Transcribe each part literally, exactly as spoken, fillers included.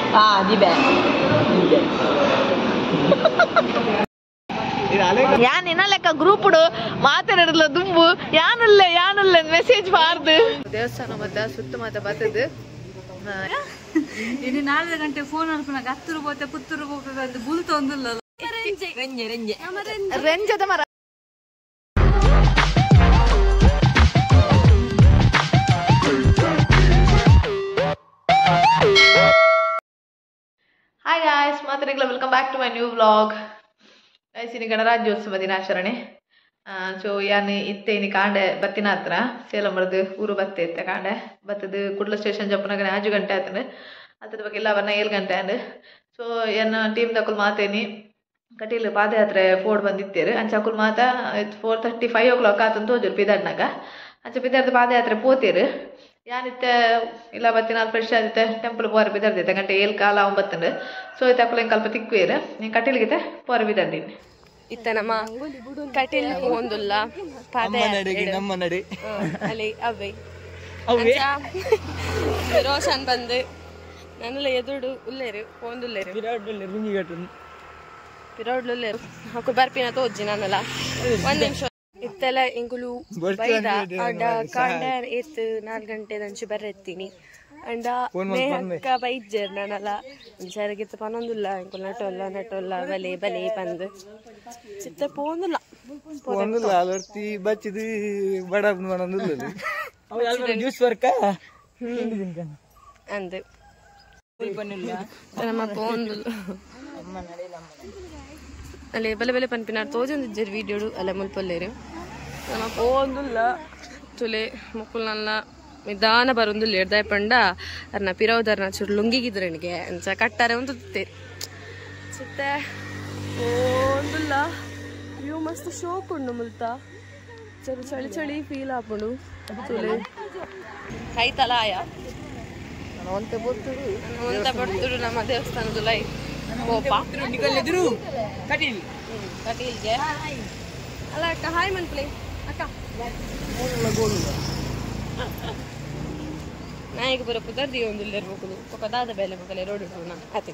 Ah, di beh. ಯಾನ್ ಇನ್ನ ಲೆಕ್ಕ ಗ್ರೂಪ್ ಮಾತಾಡಿರಲ್ಲ ದುಂಬು ಯಾನಲ್ಲ ಯಾನಲ್ಲ ಮೆಸೇಜ್ ಬಾರ್ದು ದೇವಸ್ಥಾನ ಮತ್ತ ಸುತ್ತ ಮತ್ತ ಬರ್ತದ ಇನ್ನು ನಾಲ್ಕು ಗಂಟೆ ಫೋನ್ ಅನ್ಕೊಂಡಾಗ ಹತ್ತರು ಹೋತೆ ಪುತ್ತೂರು ಹೋಗ್ಬೇಕು ಬುಲ್ ತೊಂದಿಲ್ಲ ರೆಂಜೆ ರೆಂಜೆ ರೆಂಜದ ಮರ ಹಾಯ್ ಗಾಯ್ಸ್ ಮಾತಾಡಿಗ್ಲ welcome back to my new vlog guys ಇನ್ನು ಗಣರಾಜ್ಯೋತ್ಸವ ದಿನಾಚರಣೆ ಸೊ ಯಾನ್ ಇತ್ತೆ ಇನ್ನು ಕಾಂಡೆ ಬತ್ತಿನ ಹತ್ರ ಸೇಲಂ ಬರದು ಊರು ಬತ್ತೆ ಇತ್ತೆ ಕಾಂಡೆ ಬತ್ತದು ಕುಡ್ಲ ಸ್ಟೇಷನ್ ಜಪ್ಪನಾಗ ಆಜು ಗಂಟೆ ಆತಂಡು ಅದ್ರ ಬಗ್ಗೆ ಎಲ್ಲ ಅವನ್ನ ಏಳು ಗಂಟೆ ಅಂಡ್ ಸೊ ಏನು ಟೀಮ್ ತಕೊಲ್ ಮಾತೇನಿ ಕಟೀಲ್ ಪಾದಯಾತ್ರೆ ಫೋಡ್ ಬಂದಿತ್ತೇರು ಅಂಚ ಅಕುಲ್ ಮಾತ four thirty five o'clock ಆತಂತ ಹೋಜರು ಪಿದಾಡ್ನಾಗ ಅಂಚ ಪಿದಾರ್ದು ಪಾದಯಾತ್ರೆ ಪೋತೇರು ಯಾನಿತ್ತೆ ಇಲ್ಲ ಬತ್ತಿನ ಫ್ರೆಶ್ ಆದಿತ್ತೆ ಟೆಂಪಲ್ ಪೋರ ಬಿದ್ದಾರ್ದೈತೆ ಗಂಟೆ ಏಳು ಕಾಲ ಒಂಬತ್ತಂಡು ಸೊ ಇತ್ತೆ ಅಕುಲ್ ಹೆಂಗೆ ಕಲ್ಪ ತಿಕ್ವೇರು ನೀನು ಕಟೀಲ್ಗಿತ್ತೆ ಪೋರ ಬಿದ್ದಾರ್ದೀನಿ ಇತ್ತ ನಮ್ಮ ಕಟೀಲ್ ಒಂದುಲ್ಲ ಪಾದಯಾತ್ರೆ ಅಲ್ಲಿ ಅವೇ ರೋಷನ್ ಬಂದು ನನ್ನೆಲ್ಲ ಎದುರು ಉಲ್ಲೇರು ಒಂದುಲ್ಲೇರು ಪಿರೋಡ್ಲುಲ್ಲೇರು ಹಾಕು ಬರ್ಪಿನ ತೋಜ್ಜಿ ನಾನೆಲ್ಲ ಒಂದ್ ನಿಮಿಷ ಇತ್ತೆಲ್ಲ ಇಂಗುಲು ಬೈದ ಅಡ್ಡ ಕಾಂಡ ಎತ್ತು ನಾಲ್ಕು ಗಂಟೆ ದಂಚು ಬರ್ರೆತ್ತೀನಿ ಅಂಡ ಮೇಹಕ್ಕ ಬೈಜ್ಜರ್ ನಾನೆಲ್ಲ ಒಂದ್ಸಾರಿಗಿತ್ತ ಪನೊಂದುಲ್ಲ ಇಂಕುಲ್ ನಟೊಲ್ಲ ನಟೊಲ್ಲ ಬಲೆ ಬಲೆ ಪಂದು ಚಿತ್ತ ಪೋಂದುಲ್ಲ ಪೋಂದುಲ್ಲ ಅಲರ್ತಿ ಬಚ್ಚಿದು ಬಡ ಮಾಡೊಂದುಲ್ಲ ಜ್ಯೂಸ್ ವರ್ಕ ಅಂದು ನಮ್ಮ ಪೋಂದುಲ್ಲ ಅಲ್ಲೇ ಬಲೆ ಬಲೆ ಪನ್ಪಿನಾರು ತೋಜೊಂದಿಜ್ಜರು ವೀಡಿಯೋಡು ಅಲ್ಲ ಮುಲ್ಪಲ್ಲೇರು ನಮ್ಮ ಪೋಂದುಲ್ಲ ತುಲೆ ಮುಕ್ಕುಲ್ನಲ್ಲ ನಿಧಾನ ಬರೊಂದುಲ್ಲ ಎಡ್ದಾಯ ಪಂಡ ಅರ್ನ ಪಿರವುದರ್ನ ಚೂರು ಲುಂಗಿಗಿದ್ರು ನನಗೆ ಅಂಚ ಕಟ್ಟಾರೆ ಒಂದು ತುತ್ತೇರು ಚಿತ್ತೆ ಪೋಂದುಲ್ಲ ವ್ಯೂ ಮಸ್ತ್ ಶೋಕ್ ಉಂಡು ಮುಲ್ತ ಚಳಿ ಚಳಿ ಚಳಿ ಫೀಲ್ ಆಪುಂಡು ತುಲೆ ಆಯ್ತಲ್ಲ ಆಯ ಒಂತ ಬರ್ತುಡು ಒಂತ ಬರ್ತುಡು ನಮ್ಮ ದೇವಸ್ಥಾನದ ಲೈ ಕಟೀಲ್ ಕಟೀಲ್ಗೆ ಅಲ್ಲ ಅಕ್ಕ ಹಾಯ್ ಮನ್ಪ್ಲೆ ಅಕ್ಕ ನಾಯಿಗೆ ಬರೋ ಪುದರ್ದಿ ಒಂದು ಇರ್ಬೇಕು ಪಕ್ಕದಾದ ಬೇಲೆ ಮಕ್ಕಳೇ ರೋಡ್ ಇಟ್ಟು ನಾ ಆತ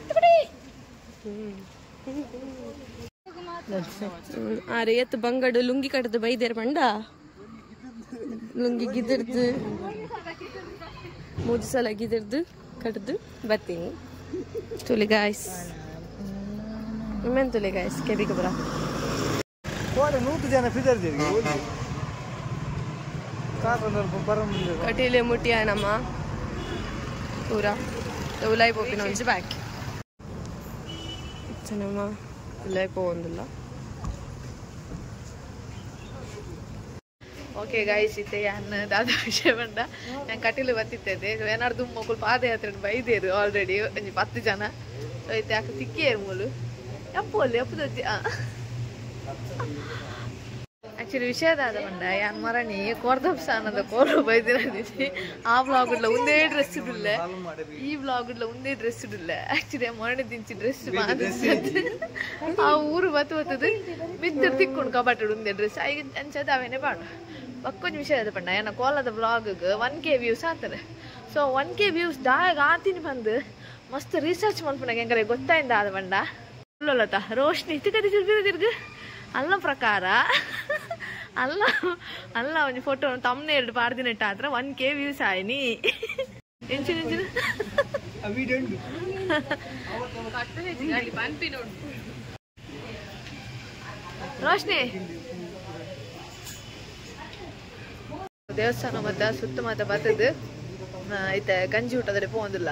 ಆರೆ ಎತ್ತು ಬಂಗಡು ಲುಂಗಿ ಕಟ್ಟದು ಬೈದೇರ್ ಪಂಡ ಲುಂಗಿ ಗಿದಿರ್ದು ಮೂರು ಸಲ ಗಿದಿರ್ದು ಕಟ್ಟದು ಬರ್ತೀನಿ ತುಲಿ ಗಾಯ್ಸ್ ನಿಮ್ಮೆನ್ ತುಲಿ ಗಾಯ್ಸ್ ಕೆಬಿಗೆ ಬರ ನೂರು ಜನ ಪಿದರ್ದಿರಿ ಕಟೀಲೆ ಮುಟ್ಟಿಯ ನಮ್ಮ ಪೂರ ಉಲಾಯ್ ಪೋಪಿನ ಒಂಚು ಬಾಕಿ ನಮ್ಮ ಉಲಾಯ್ ಪೋಂದಿಲ್ಲ ಓಕೆ ಗಾಯ್ಸ್ ಇತ್ತೆ ಯಾನ್ ದಾದ ವಿಷಯ ಬಂಡ ನಾನು ಕಟೀಲು ಬತ್ತಿತ್ತೈತೆ ಏನಾರು ದುಮ್ಮ ಮಕ್ಕಳು ಪಾದಯಾತ್ರೆ ಬೈದೇರು ಆಲ್ರೆಡಿ ಒಂಜಿ ಪತ್ತು ಜನ ಸೊ ಇತ್ತೆ ಯಾಕೆ ತಿಕ್ಕಿಯರು ಮೂಲು ಎಪ್ಪಲ್ಲಿ ಎಪ್ಪದೊತ್ತಿ ಆಕ್ಚುಲಿ ವಿಷಯದಾದ ಬಂಡ ಯಾನ್ ಮರಣಿ ಕೋರ್ದಪ್ ಸ್ಥಾನದ ಕೋರು ಬೈದಿರದಿದ್ದಿ ಆ ಬ್ಲಾಗ್ ಇಡ್ಲ ಒಂದೇ ಡ್ರೆಸ್ ಇಡಿಲ್ಲ ಈ ಬ್ಲಾಗ್ ಇಡ್ಲ ಒಂದೇ ಡ್ರೆಸ್ ಇಡಿಲ್ಲ ಆಕ್ಚುಲಿ ಮರಣಿ ದಿಂಚಿ ಡ್ರೆಸ್ ಆ ಊರು ಬತ್ತು ಬತ್ತದು ಬಿದ್ದರು ತಿಕ್ಕೊಂಡು ಕಬಾಟಡು ಒಂದೇ ಡ್ರೆಸ್ ಈಗ ಅಂಚದ ಅವೇನೆ ಬಾಡ ಒಕ್ಕೊಂದು ವಿಷಯ ಅದ ಪಂಡ ಏನ ಕೋಲದ ಬ್ಲಾಗ್ಗೆ ಒನ್ ಕೆ ವ್ಯೂಸ್ ಆಗ್ತದೆ ಸೊ ಒನ್ ಕೆ ವ್ಯೂಸ್ ದಾಯಾಗ ಆತೀನಿ ಬಂದು ಮಸ್ತ್ ರಿಸರ್ಚ್ ಮಾಡ್ಕೊಂಡಾಗ ಹೆಂಗಾರೆ ಗೊತ್ತಾಯಿಂದ ಆದ ಬಂಡ ಅಲ್ಲತ ರೋಶ್ನಿ ತಿರ್ಗ ತಿರ್ಗ ತಿರ್ಗ ಅಲ್ಲ ಪ್ರಕಾರ ಅಲ್ಲ ಅಲ್ಲ ಒಂದು ಫೋಟೋ ತಮ್ಮನೆ ಎರಡು ಪಾಡ್ದಿನೆಟ್ಟ ಆದ್ರೆ ಒನ್ ಕೆ ವ್ಯೂಸ್ ಆಯ್ನಿ ಎಂಚಿನ ಎಂಚಿನ ರೋಶ್ನಿ ದೇವಸ್ಥಾನ ಮತ್ತ ಸುತ್ತ ಮತ್ತ ಬರ್ತದ ಐತೆ ಗಂಜಿ ಊಟದಲ್ಲಿ ಪೋಂದಿಲ್ಲ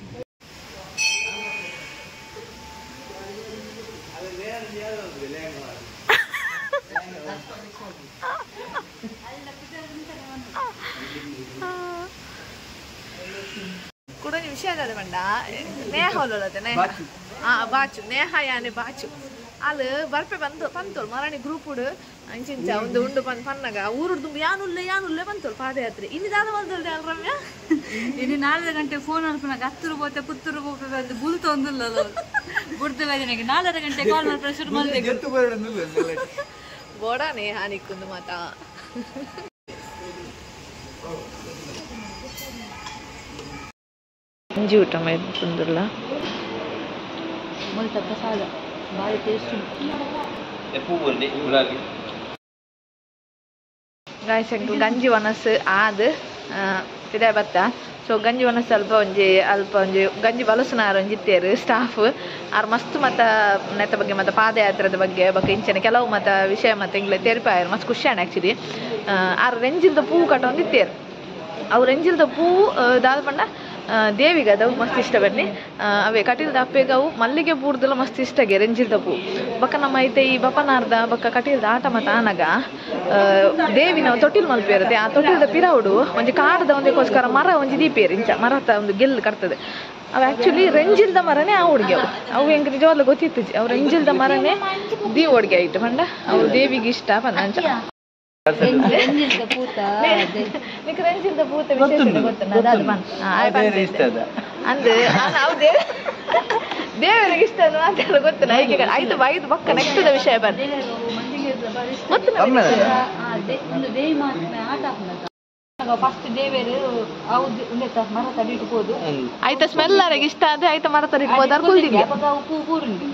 ಕೂಡ ವಿಷಯ ಅದ ಬಂಡ ನೇಹ ಹೊಲತೆ ನೇಹ ಆ ಬಾಚು ನೇಹ ಯಾನೆ ಬಾಚು ಅಲ್ಲಿ ಬರ್ಪೆ ಬಂದು ಬಂತೋಳು ಮರಣಿ ಗ್ರೂಪ್ ಉಡು ಅಂಚಿಂಚ ಒಂದು ಉಂಡು ಬಂದು ಪನ್ನಗ ಊರು ತುಂಬ ಯಾನುಲ್ಲೆ ಯಾನುಲ್ಲೆ ಬಂತೋಳು ಪಾದಯಾತ್ರೆ ಇನ್ನಿದಾದ ಬಂದಲ್ದೆ ಅಲ್ ರಮ್ಯ ಇನ್ನು ನಾಲ್ಕು ಗಂಟೆ ಫೋನ್ ಅನ್ಕೊಂಡಾಗ ಹತ್ತರು ಹೋತೆ ಪುತ್ತೂರು ಹೋಗ್ಬೇಕು ಬುಲ್ ತೊಂದಿಲ್ಲ ಗುಡ್ದು ಬೇಜನೆಗೆ ನಾಲ್ಕು ಗಂಟೆ ಕಾಲ್ ಮಾಡ್ತಾರೆ ಶುರು ಮಾಡಿದೆ ಬೋಡಾನೆ ಹಾನಿಕ್ಕೊಂದು ಮಾತ ಗಂಜಿ ಊಟ ಮಾಡಿಲ್ಲ ಗಾಯ್ಸ್ ಅಂಕಲ್ ಗಂಜಿ ಒನಸ್ ಆದ್ ಇದೇ ಬತ್ತ ಸೊ ಗಂಜಿ ಒನಸ್ ಅಲ್ಪ ಒಂಜಿ ಅಲ್ಪ ಒಂಜಿ ಗಂಜಿ ಬಲಸುನಾರು ಒಂಜಿತ್ತೇರು ಸ್ಟಾಫ್ ಆರು ಮಸ್ತ್ ಮತ್ತ ನೆತ್ತ ಬಗ್ಗೆ ಮತ್ತು ಪಾದಯಾತ್ರದ ಬಗ್ಗೆ ಬಗ್ಗೆ ಇಂಚನೆ ಕೆಲವು ಮತ್ತ ವಿಷಯ ಮತ್ತು ಇಂಗ್ಲೆ ತೆರಿಪಾಯರು ಮಸ್ತ್ ಖುಷಿ ಆಣ ಆ್ಯಕ್ಚುಲಿ ಆರು ರೆಂಜಿಲ್ದ ಪೂ ಕಟ್ಟೊಂದಿತ್ತೇರು ಅವು ರೆಂಜಿಲ್ದ ಪೂ ದಾದ ಪಂಡ ದೇವಿಗೆ ಅದವು ಮಸ್ತ್ ಇಷ್ಟ ಬನ್ನಿ ಅವೇ ಕಟೀಲ್ದ ಅಪ್ಪೆಗೆ ಅವು ಮಲ್ಲಿಗೆ ಪೂರ್ದೆಲ್ಲ ಮಸ್ತ್ ಇಷ್ಟಗೆ ರೆಂಜಿಲ್ದ ಪೂ ಬಕ್ಕ ನಮ್ಮ ಐತೆ ಈ ಬಪ್ಪನಾರ್ದ ಬಕ್ಕ ಕಟೀಲ್ದ ಆಟ ಮತ ಆನಗ ದೇವಿನ ತೊಟ್ಟಿಲ್ ಮಲ್ಪೇರುತ್ತೆ ಆ ತೊಟ್ಟಿಲ್ದ ಪಿರವುಡು ಒಂಜಿ ಕಾಡದ ಒಂದಕ್ಕೋಸ್ಕರ ಮರ ಒಂಜಿ ದೀಪೇರು ಇಂಚ ಮರತ ಒಂದು ಗೆಲ್ಲು ಕಟ್ತದೆ ಅವು ಆ್ಯಕ್ಚುಲಿ ರೆಂಜಿಲ್ದ ಮರನೇ ಆ ಹುಡುಗಿ ಅವು ಅವು ಹೆಂಗೆ ನಿಜವಾಗ್ಲೂ ಗೊತ್ತಿತ್ತು ಅವು ರೆಂಜಿಲ್ದ ಮರನೇ ದಿ ಹುಡುಗಿ ಆಯ್ತು ಪಂಡ ಅವ್ರು ದೇವಿಗೆ ಇಷ್ಟ ಪಂದ ಅಂಚ ರೆಂಜಿಲ್ದ ಪೂತ ವಿಶೇಷತೆ ಗೊತ್ತುಂಟು ಅಂದ್ರೆ ಅವು ದೇವರಿಗೆ ಇಷ್ಟ ಮಾತಾಡೋ ಗೊತ್ತು ಐಕೆ ಐದು ಐದು ಪಕ್ಕ ನೆಕ್ಸ್ಟ್ ವಿಷಯ ಬಂದು ಫಸ್ಟ್ ದೇವೇರು ಮರ ತಡಿಟ್ಬೋದು ಆಯ್ತ ಸ್ಮೆಲ್ಲರಿಗೆ ಇಷ್ಟ ಆದ್ರೆ ಆಯ್ತ ಮರ ತಡಿಟ್ಬೋದು ಅರ್ ಕುಲ್ದಿಗೆ ಪೂ ಪೂರುಂಡಿ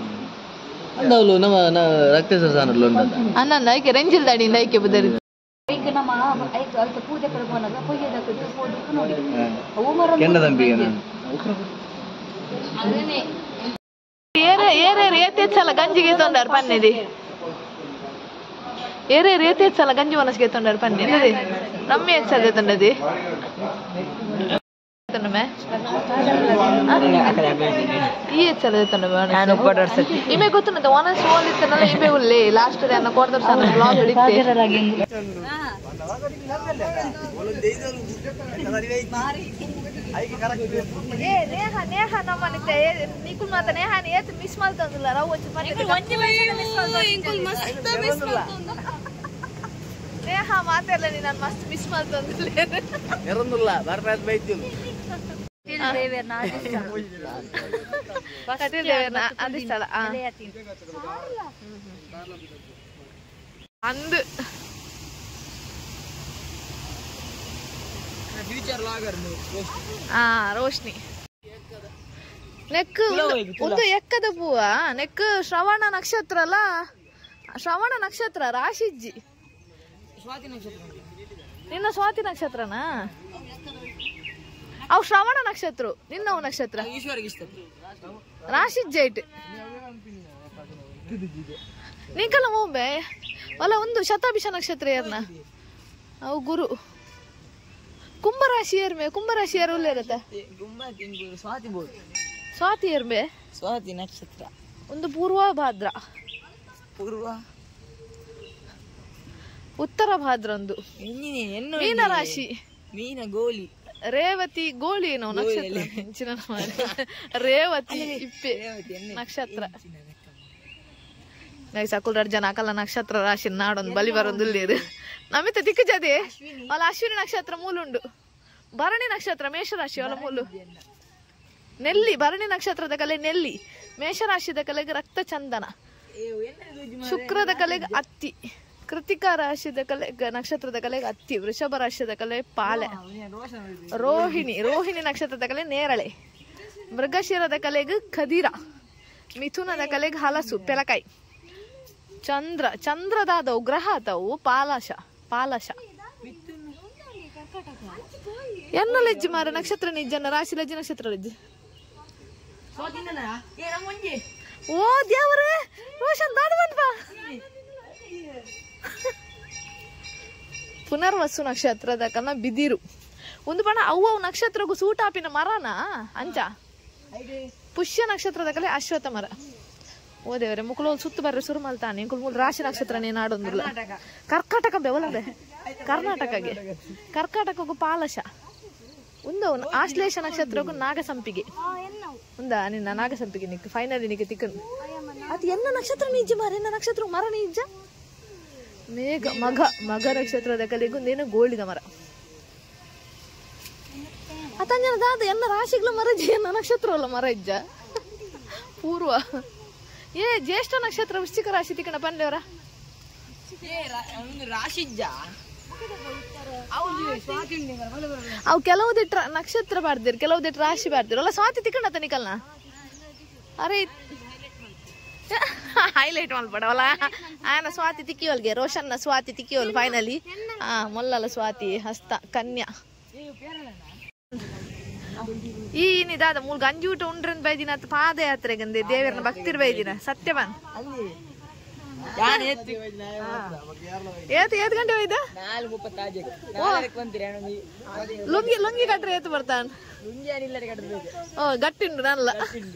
ಅನ್ನ ಐಕೆ ರೆಂಜಿಲ್ದ ಅಡಿಯಿಂದ ಐಕೆ ಬುದರಿ ಪೂಜೆ ಏರೇರು ಏತೆಚ್ಚಲ ಗಂಜಿಗೆ ತೊಂದಾರ ಪನ್ನಿದಿ ಏರೇರು ಏತೆಚ್ಚಲ ಗಂಜಿ ಮನಸ್ಸಿಗೆ ತೊಂದಾರ ಪನ್ನಿ ರಮ್ಮೆ ಹೆಚ್ಚದೆ ತೊಂಡದಿ ಈ ಹೆಚ್ಚದ ಇಮೆ ಗೊತ್ತುಂಟ ಒನಸ್ ಓದಿತ್ತನಲ್ಲ ಇಮೆ ಉಳ್ಳಿ ಲಾಸ್ಟ್ ಅನ್ನ ಕೊಡ್ತಾರೆ ಸಣ್ಣ ಬ್ಲಾಗ್ ಹಿಡಿತೆ ನೇಹ ನೇಹ ನಮ್ಮನಿತೆ ನಿಕುಲ್ ಮಾತ ನೇಹ ಏತ್ ಮಿಸ್ ಮಾಡ್ತಂದಿಲ್ಲ ರಾವ್ వచ్చి ನೇಹ ಮಾತೆಲ್ಲ ನೀ ನಾನು ಮಸ್ತ್ ಮಿಸ್ ಮಾಡ್ತಂದಿಲ್ಲ ಎರೊಂದಿಲ್ಲ ಬರ್ನಾದ್ ಬೈತಿಲ್ಲ ಕಟೀಲ್ ದೇವರ್ನ ಅದಿಷ್ಟಲ್ಲ ಅಂದು ಆ ರೋಶ್ನಿ ನೆಕ್ ಒಂದು ಎಕ್ಕದ ಪೂವ ನೆಕ್ ಶ್ರವಣ ನಕ್ಷತ್ರ ಅಲ್ಲ ಶ್ರವಣ ನಕ್ಷತ್ರ ರಾಶಿಜ್ಜಿ ನಿನ್ನ ಸ್ವಾತಿ ನಕ್ಷತ್ರನಾ ಅವು ಶ್ರವಣ ನಕ್ಷತ್ರ ನಿನ್ನವು ನಕ್ಷತ್ರ ರಾಶಿಜ್ಜೈಟ್ ನೀಕಲ್ಲ ಮೊಂಬೆ ಅಲ್ಲ ಒಂದು ಶತಾಭಿಷ ನಕ್ಷತ್ರ ಏರ್ನ ಅವು ಗುರು ಕುಂಭರಾಶಿ ಏರ್ಮೆ ಕುಂಭರಾಶಿ ಏರ್ ಉಲ್ಲ ಇರತ್ತ ಸ್ವಾತಿ ಏರ್ಮೆ ಸ್ವಾತಿ ನಕ್ಷತ್ರ ಒಂದು ಪೂರ್ವ ಭಾದ್ರ ಪೂರ್ವ ಉತ್ತರ ಭಾದ್ರ ಒಂದು ಮೀನ ರಾಶಿ ಮೀನ ಗೋಲಿ ರೇವತಿ ಗೋಳಿ ಏನೋ ನಕ್ಷತ್ರ ರೇವತಿ ಇಪ್ಪೆ ನಕ್ಷತ್ರ ಸಕುಲ್ ಜನ ಅಕಲ್ಲ ನಕ್ಷತ್ರ ರಾಶಿ ನಾಡೊಂದು ಬಲಿ ಬರೊಂದು ಇಲ್ಲೇರು ನಮಿತ ದಿಕ್ಕಜದೆ ಅವಳ ಅಶ್ವಿನಿ ನಕ್ಷತ್ರ ಮೂಲುಂಡು ಭರಣಿ ನಕ್ಷತ್ರ ಮೇಷರಾಶಿ ಅವಳ ಮೂಲು ನೆಲ್ಲಿ ಭರಣಿ ನಕ್ಷತ್ರದ ಕಲೆ ನೆಲ್ಲಿ ಮೇಷರಾಶಿದ ಕಲೆಗೆ ರಕ್ತ ಚಂದನ ಶುಕ್ರದ ಕಲೆಗೆ ಅತ್ತಿ ಕೃತಿಕಾ ರಾಶಿದ ಕಲೆ ನಕ್ಷತ್ರದ ಕಲೆಗೆ ಅತ್ತಿ ವೃಷಭ ರಾಶಿದ ಕಲೆ ಪಾಲೆ ರೋಹಿಣಿ ರೋಹಿಣಿ ನಕ್ಷತ್ರದ ಕಲೆ ನೇರಳೆ ಮೃಗಶಿರದ ಕಲೆಗೆ ಖದಿರ ಮಿಥುನದ ಕಲೆಗೆ ಹಲಸು ಪೆಲಕಾಯಿ ಚಂದ್ರ ಚಂದ್ರದಾದವು ಗ್ರಹ ಆತವು ಪಾಲಶ ಪಾಲಶ ಎನ್ನ ಲೆಜ್ಜಿ ಮಾರ ನಕ್ಷತ್ರ ನಿಜ್ಜನ ರಾಶಿ ಲಜ್ಜಿ ನಕ್ಷತ್ರ ಲಜ್ಜಿ ಓ ದೇವರೇ ರೋಷನ್ ದಾಡ ಬಂದ್ಬಾ ಪುನರ್ವಸು ನಕ್ಷತ್ರದ ಕನ್ನ ಬಿದಿರು ಒಂದು ಬಣ್ಣ ಅವು ಅವು ನಕ್ಷತ್ರಗೂ ಸೂಟಾಪಿನ ಮರನ ಅಂಚ ಪುಷ್ಯ ನಕ್ಷತ್ರದ ಕಲೆ ಅಶ್ವತ್ಥ ಮರ ಓ ದೇವರೇ ಮುಕ್ಕಳು ಸುತ್ತು ಬರ್ರೆ ಶುರು ಮಲ್ತಾನೆ ಇಂಕುಲ್ ಮೂಲ ರಾಶಿ ನಕ್ಷತ್ರ ನಾಡೊಂದಿಲ್ಲ ಕರ್ಕಾಟಕ ಬೆವಲದೆ ಕರ್ನಾಟಕಗೆ ಕರ್ಕಾಟಕಕ್ಕೂ ಪಾಲಶ ಒಂದು ಆಶ್ಲೇಷ ನಕ್ಷತ್ರಕ್ಕೂ ನಾಗಸಂಪಿಗೆ ಒಂದ ನಿನ್ನ ನಾಗಸಂಪಿಗೆ ನಿಕ್ ಫೈನಲಿ ನಿಕ್ಕೆ ತಿಕ್ಕನು ಅದು ಎನ್ನ ನಕ್ಷತ್ರ ನಿಜ ಮಾರ ಎನ್ನ ನಕ್ಷತ್ರ ಮರ ನಿಜ ಮೇಘ ಮಘ ಮಘ ನಕ್ಷತ್ರದ ಕಲೆಗೂ ನೇನು ಗೋಳಿದ ಮರ ಅತಂಜನದಾದ ಎನ್ನ ರಾಶಿಗಳ ಮರ ಎನ್ನ ನಕ್ಷತ್ರ ಅಲ್ಲ ಮರ ಇಜ್ಜ ಪೂರ್ವ ಏ ಜ್ಯೇಷ್ಠ ನಕ್ಷತ್ರ ವೃಶ್ಚಿಕ ರಾಶಿ ತಿಕ್ಕಣ ಪಂಡೆಯವರ ರಾಶಿಜ್ಜ ಅವು ಕೆಲವುದಿಟ್ರ ನಕ್ಷತ್ರ ಬಾರ್ದಿರ್ ಕೆಲವುದಿಟ್ರ ರಾಶಿ ಬಾರ್ದಿರ್ ಅಲ್ಲ ಸ್ವಾತಿ ತಿಕ್ಕಂಡ ನಿಕಲ್ನ ಅರೆ ಹೈಲೈಟ್ ಮಲ್ಪಡವಲ್ಲ ಆನ ಸ್ವಾತಿ ತಿಕ್ಕಿವಲ್ಗೆ ರೋಷನ್ನ ಸ್ವಾತಿ ತಿಕ್ಕಿವಲ್ ಫೈನಲಿ ಆ ಮೊಲ್ಲಲ ಸ್ವಾತಿ ಹಸ್ತ ಕನ್ಯಾ ಈ ನಿದಾದ ಮೂಲ್ ಗಂಜೂಟ ಉಂಡ್ರನ್ ಬೈದಿನ ಪಾದಯಾತ್ರೆಗಂದೆ ದೇವರನ್ನ ಭಕ್ತಿರ್ ಬೈದಿನ ಸತ್ಯವಾನ್ ಏತ್ ಏತ್ ಗಂಟೆ ಹೋಯ್ದ ಲುಂಗಿ ಲುಂಗಿ ಕಟ್ರೆ ಏತ್ ಬರ್ತಾನ ಓ ಗಟ್ಟಿ ಉಂಟು ನಲ್ಲ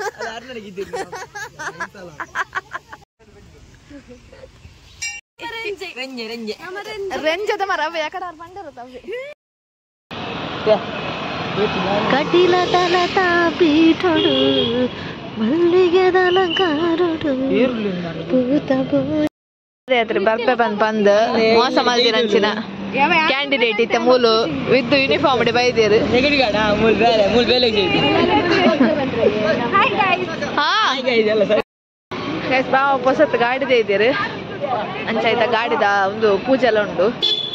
ರೆಂಜದ ಮರ ಅವ ಯಾಕಡೆ ಅವ್ರು ಬಂದಿರುತ್ತವೆ ಕಟಿಲ ತಲತ ಪೀಠಡು ಮಲ್ಲಿಗೆದ ಅಲಂಕಾರಡು ಬರ್ಪೆ ಬಂದ್ ಬಂದ್ ಮೋಸ ಮಲ್ದಿರಂಚಿನ ಕ್ಯಾಂಡಿಡೇಟ್ ಇತ್ತ ಮೂಲು ವಿತ್ ಯೂನಿಫಾರ್ಮ್ ಡಿ ಬೈದೇರು ಬಾವ ಹೊಸತ್ ಗಾಡಿದೆ ಇದ್ದೀರಿ ಅಂಚಾಯ್ತ ಗಾಡಿದ ಒಂದು ಪೂಜೆ ಎಲ್ಲ ಉಂಟು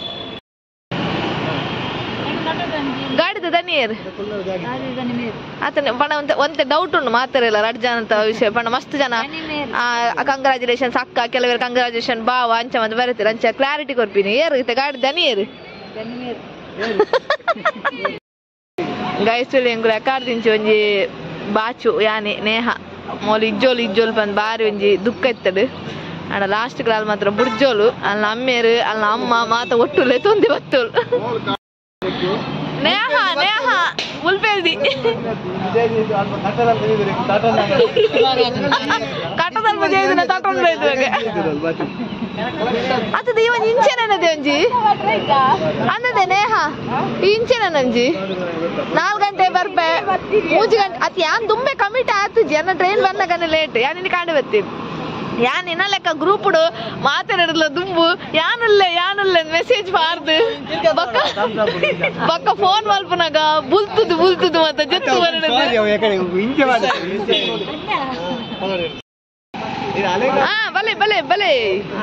ಗಾಡಿದ ದನಿಯರ್ ಆತನ ಪಣ ಒಂತೆ ಡೌಟ್ ಉಂಟು ಮಾತಾರಿಲ್ಲ ರಡ್ ಜನ ಅಂತ ವಿಷಯ ಪಣ ಮಸ್ತ್ ಜನ ಕಂಗ್ರಾಚುಲೇಷನ್ಸ್ ಅಕ್ಕ ಕೆಲವರು ಕಂಗ್ರಾಚುಲೇಷನ್ ಬಾವ ಅಂಚ ಮತ್ತೆ ಬರೀತೀರ ಅಂಚ ಕ್ಲಾರಿಟಿ ಕೊಡ್ತೀನಿ ಏರು ಇತ್ತೆ ಗಾಡಿ ದನಿಯರ್ ಗೈಸ್ ಎಂಗುಲ ಎಕಾಡ್ ದಿಂಚಿ ಒಂಜಿ ಬಾಚು ಯಾನೆ ನೇಹ ಮೋಲು ಇಜ್ಜೋಲು ಇಜ್ಜೋಲು ಬಂದು ಬಾರಿ ಒಂಜಿ ದುಃಖ ಇತ್ತಡು ಆಡ ಲಾಸ್ಟ್ ಕಾಲ ಮಾತ್ರ ಬುಡ್ಜೋಲು ಅಲ್ಲ ಅಮ್ಮೇರು ಅಲ್ಲ ಅಮ್ಮ ಮಾತ ಒಟ್ಟುಲೆ ತೊಂದಿ ಬತ್ತೋಳು ನೇಹ ನೇಹ ಮುಲ್ಪೇದಿ ಕಟ್ಟದಲ್ಲಿ ಮದುವೆ ಇದನ್ನ ತಗೊಂಡು ಇದ್ವಾಗ ಅದು ಇವನ್ ಇಂಚೆನದೆ ಒಂಜಿ ಅನ್ನದೆ ನೇಹ ಇಂಚೆನಂಜಿ ನಾಲ್ಕು ಗಂಟೆ ಬರ್ಪೆ ಮೂಜು ಗಂಟೆ ಅತ್ ಯಾನ್ ದುಂಬೆ ಕಮಿಟ್ ಆಯ್ತು ಜನ ಟ್ರೈನ್ ಬಂದಾಗನೆ ಲೇಟ್ ಯಾನ್ ಇಲ್ಲಿ ಕಾಂಡೆ ಬತ್ತೀನಿ ಯಾನ್ ಇನ್ನ ಲೆಕ್ಕ ಗ್ರೂಪ್ಡು ಮಾತಾಡಿರಲ್ಲ ದುಂಬು ಯಾನುಲ್ಲೆ ಯಾನುಲ್ಲೆ ಮೆಸೇಜ್ ಬಾರ್ದು ಬಕ್ಕ ಬಕ್ಕ ಫೋನ್ ಮಲ್ಪನಾಗ ಬುಲ್ತುದು ಬುಲ್ತುದು ಮತ್ತ ಜತ್ತು ಹಾ ಬಲೆ ಬಲೆ ಬಲೆ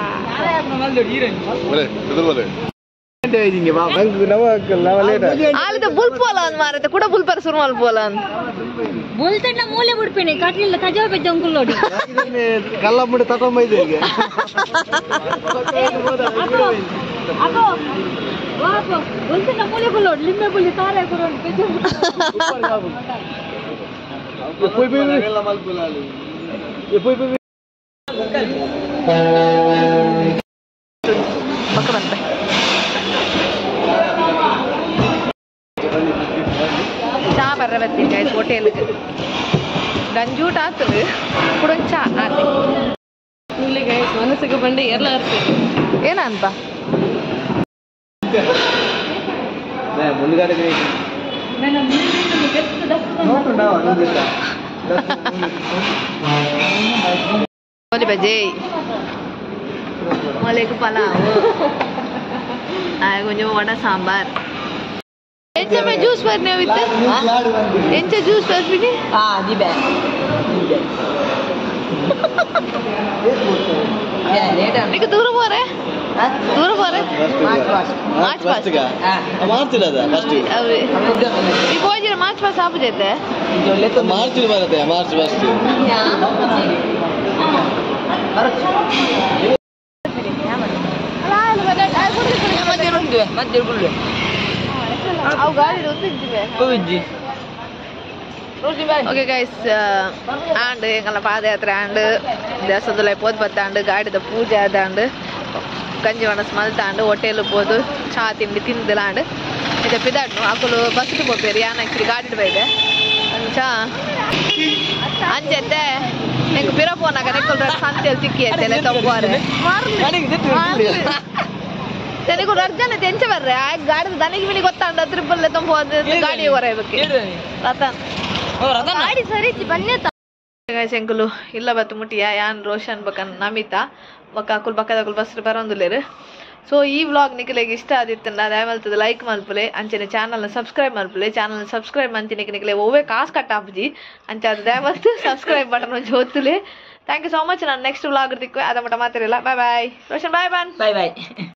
ಆಲಿದ ಬುಲ್ ಪೋಲಾನ್ ಮಾರತೆ ಕೂಡ ಬುಲ್ ಪರ್ ಸುರ್ಮಲ್ ಪೋಲಾನ್ ಬುಲ್ತಣ್ಣ ಮೂಲೆ ಬಿಡ್ಪೇನೆ ಕಟ್ಲಿಲ್ಲ ಕಜಾವ ಬೆಜ್ಜ ಅಂಕುಲ್ ನೋಡಿ ಕಲ್ಲ ಮುಡಿ ತಗೊಂಬೈದೆ ಈಗ ಅಗೋ ವಾಪ ಬುಲ್ತಣ್ಣ ಮೂಲೆ ಬಿಲ್ ನೋಡಿ ಲಿಂಬೆ ಬುಲಿ ತಾರೆ ಕೊರೋಣ ಬೆಜ್ಜ ಎಪ್ಪೋಯ್ ಬೇ ಎಲ್ಲ ಮಲ್ಪುಲಾಲಿ ಎಪ್ಪೋಯ್ ಬೇ ಬಕ್ಕ ಬಂತೆ ಚಾ ಬರ್ರ ಬತ್ತೀನಿ ಗೈಸ್ ಹೋಟೆಲ್ಗೆ ಗಂಜೂಟ ಆತದು ಕೂಡ ಚಾ ಆತೆ ಇಲ್ಲಿ ಗೈಸ್ ಮನಸ್ಸಿಗೆ ಬಂದು ಎಲ್ಲ ಇರ್ತದೆ ಏನಂತ ಮುಂದ್ಗಡೆ बोली बजे मोलेकु पलाव आए कुछ वड़ा सांबार एंचे में जूस भरने हुई थे एंचे जूस भर भी नहीं हाँ जी बैग निक दूर बोल रहे दूर बोल रहे मार्च पास मार्च पास मार्च रहता है फर्स्ट अबे ये कोई जरा मार्च पास आप जाते हैं जो ले तो मार्च में रहता है मार्च फर्स्ट मत जरूर ले आओ गाड़ी रोते जिबे कोई जी ಓಕೆ ಗೈಸ್ ಆಂಡ್ ಎಂಗಲ ಪಾದಯಾತ್ರೆ ಆಂಡ್ ದೇವಸ್ಥಾನದಲ್ಲಿ ಪೋದ್ ಬತ್ತಾಂಡ್ ಗಾಡಿದ ಪೂಜೆ ಆದಾಂಡ್ ಗಂಜಿ ಒಣಸ್ ಮಲ್ತಾಂಡ್ ಹೋಟೆಲ್ ಪೋದು ಚಾ ತಿಂಡಿ ತಿಂದಿಲಾಂಡ್ ಇದು ಪಿದಾಡ್ನು ಅಕ್ಕಲು ಬಸ್ಗೆ ಹೋಗ್ಬೇರಿ ಯಾನ್ ಆಕ್ಚುಲಿ ಗಾಡಿ ಬೈದೆ ಚಾ ಅಂಜತ್ತೆ ಹೆಂಗೆ ಪಿರೋ ಫೋನಾಗ ನೆಕ್ಕೊಳ್ರ ಸಂತೆಯಲ್ಲಿ ತಿಕ್ಕಿ ಐತೆಲ್ಲ ತಗೋರೆ ತೆನಿಗೂ ಅರ್ಜನ ತೆಂಚ ಬರ್ರೆ ಆ ಗಾಡಿದ ದನಿಗೆ ಬಿನಿ ಗೊತ್ತಾಂಡ ತ್ರಿಬಲ್ ತೊಂಬೋದು ಗಾಡಿ ಹೊರಬೇಕು ರತನ್ ಗಾಡಿ ಸರಿ ಬನ್ನಿ ಶಂಕುಲು ಇಲ್ಲ ಬತ್ತು ಮುಟ್ಟಿಯ ಯಾನ್ ರೋಷನ್ ಬಕನ್ ನಮಿತಾ ಬಕ್ಕ ಅಕ್ಕುಲ್ ಬಕ್ಕದ ಅಕ್ಕುಲ್ ಬಸ್ರು ಬರೋಂದುಲ್ಲೇರು ಸೊ ಈ ವ್ಲಾಗ್ ನಿಖಿಲೆಗೆ ಇಷ್ಟ ಆದಿತ್ತು ದಯಮಲ್ತದ ಲೈಕ್ ಮಲ್ಪಲೆ ಅಂಚನೆ ಚಾನಲ್ನ ಸಬ್ಸ್ಕ್ರೈಬ್ ಮಲ್ಪಲೆ ಚಾನಲ್ನ ಸಬ್ಸ್ಕ್ರೈಬ್ ಮಂತಿನ ನಿಖಿಲೆ ಓವೇ ಕಾಸು ಕಟ್ಟಾಪುಜಿ ಅಂಚ ಅದು ದಯಮಲ್ತು ಸಬ್ಸ್ಕ್ರೈಬ್ ಬಟನ್ ಒಂಚು ಹೊತ್ತುಲೆ ಥ್ಯಾಂಕ್ ಯು ಸೋ ಮಚ್ ನಾನು ನೆಕ್ಸ್ಟ್ ವ್ಲಾಗ್ ಇರ್ತಿಕ್ವೆ ಅದ ಮಟ್ಟ ಮಾತಾರಿಲ್ಲ ಬಾಯ್ ಬಾಯ್ ರೋಷನ್ ಬಾಯ್ ಬಾನ್ ಬಾಯ್ ಬಾಯ್